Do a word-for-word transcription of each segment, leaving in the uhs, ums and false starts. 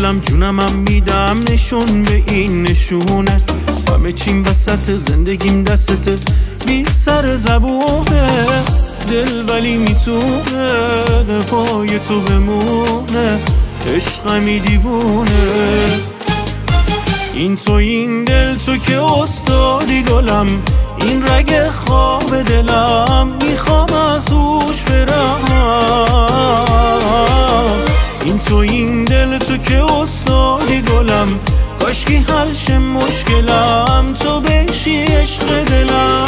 دلم جونمم میدم نشون به این نشونه، همه چیم وسط زندگیم دستته بی سر زبونه، دل ولی میتونه پای تو بمونه، عشقمی دیوونه. این تو این دل تو که استادی گلم، این رگ خواب دلم میخوام از هوش برم. این تو این دل تو که استادی گلم، کاشکی حل شه مشکلم تو بشی عشق دلم.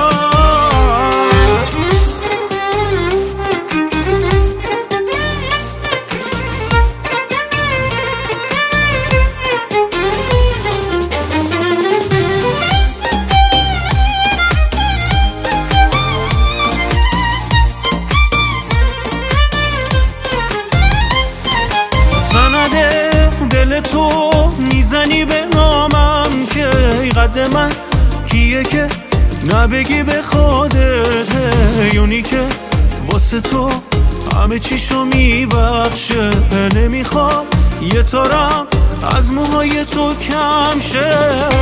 دل تو میزنی به نامم که ای قد من کیه که نبگی به خودت، یونی که واسه تو همه چیشو میبخشه، نمیخوام یه تارم از موهای تو کم شه.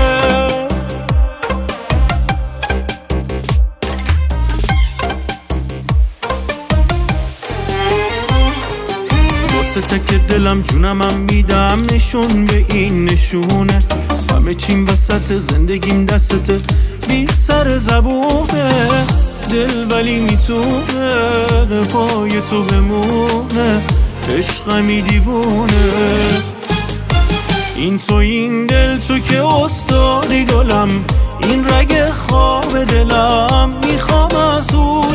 تک دلم جونمم میدم نشون به این نشونه، همه چیم وسط زندگیم دستته بی سر زبونه، دل ولی میتونه پای تو بمونه، عشقمی دیوونه. این تو این دل تو که استادی گلم، این رگ خواب دلم میخوام از او